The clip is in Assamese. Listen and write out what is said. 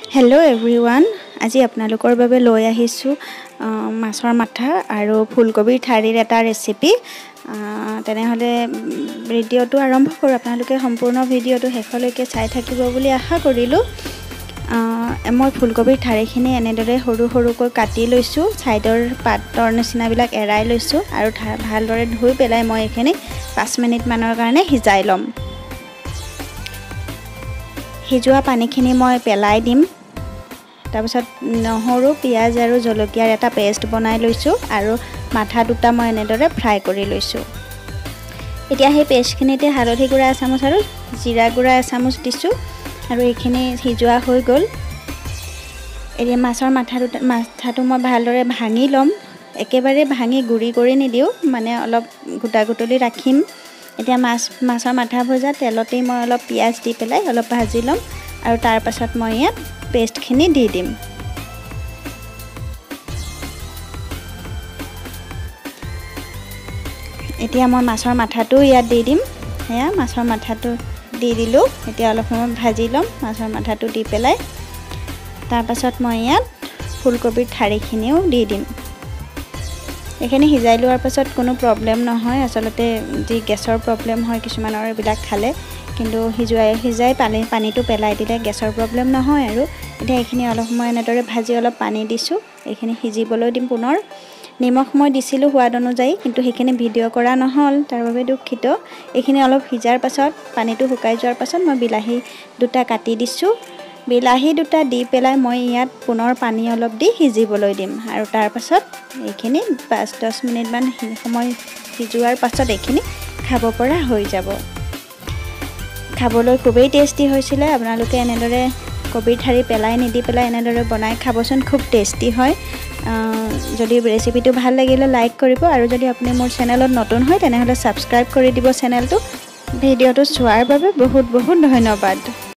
हेलो एवरीवन আজি আপোনালোকৰ বাবে লৈ আহিছো মাছৰ মাথা আৰু ফুলকবিৰ ঠাৰিৰ এটা ৰেচিপি তেনেহলে ভিডিওটো আৰম্ভ কৰো আপোনালোকে সম্পূৰ্ণ ভিডিওটো শেষলৈকে চাই থাকিব বুলি আশা কৰিলো মই ফুলকবিৰ ঠাৰিখিনি এনেদৰে সৰু সৰুকৈ কাটি লৈছো সাইডৰ পাতৰ নিচিনাবিলাক এৰাই লৈছো আৰু ভালদৰে ধুই পেলাই মই এখিনি 5 মিনিট মানৰ কাৰণে সিজাই লম হিজোৱা পানীখিনি মই পেলাই দিম তাৰপিছত নহৰু পিয়াজ আৰু জলকীয়াৰ এটা পেষ্ট বনাই লৈছো আৰু মাথা দুটা মই এনেদৰে ফ্ৰাই কৰি লৈছো এতিয়া সেই পেষ্টখিনিতে হালধি গুড়া এচামুচ আৰু জিৰা গুড়া এচামুচ দিছো আৰু এইখিনি হিজোৱা হৈ গল এতিয়া মাছৰ মাথাটো মই ভালদৰে ভাঙি লম একেবাৰে ভাঙি গুৰি কৰি নিদিও মানে অলপ গুটা গুটলি ৰাখিম এতিয়া মাছৰ মাথা ভজা তেলতেই মই অলপ পিয়াজ দি পেলাই অলপ ভাজি লম আৰু তাৰ পাছত মই ইয়াত পেষ্টখিনি দি দিম এতিয়া মই মাছৰ মাথাটো ইয়াত দি দিম হেয়া মাছৰ মাথাটো দি দিলো এতিয়া অলপ সময় ভাজি লম মাছৰ মাথাটো দি পেলাই তাৰ পাছত মই ইয়াত ফুলকবিৰ ঠাৰিখিনিও দি দিম এখানে হিজাই লোৱাৰ পাছত কোনো প্ৰবলেম নহয় আসলতে যি গেছৰ প্ৰবলেম হয় কিছুমানৰ বিলাক খালে কিন্তু হিজাই পানীটো পেলাই দিলে গেছৰ প্ৰবলেম নহয় আৰু এতিয়া এখিনি অলপ সময় এনেদৰে ভাজি অলপ পানী দিছো এখিনি হিজিবলৈ দিম পুনৰ নিমখ মই দিছিলো সোৱাদ অনুযায়ী কিন্তু হেখিনি ভিডিও কৰা নহল তাৰ বাবে দুখিত এখিনি অলপ হিজাৰ পাছত পানীটো শুকাই যোৱাৰ পাছত মই বিলাহী দুটা কাটি দিছো বিলাহী দুটা দি পেলাই মই ইয়াত পুনৰ পানী অলপ দি হিজিবলৈ দিম আৰু তাৰ পাছত এখিনি 5-10 মিনিট মান সময় হিজুৱাৰ পাছত এখিনি খাব পৰা হৈ যাব খাবলৈ খুবেই টেস্টি হৈছিল আপোনালোকে এনেদৰে কবিৰ ঠাৰি পেলাই নিদি পেলাই এনেদৰে বনাই খাবচোন খুব টেস্টি হয় যদি ৰেচিপিটো ভাল লাগিলে লাইক কৰিব আৰু যদি আপুনি মোৰ চেনেলত নতুন হয় তেনেহলে সাবস্ক্ৰাইব কৰি দিব চেনেলটো ভিডিওটো চোৱাৰ বাবে বহুত বহুত ধন্যবাদ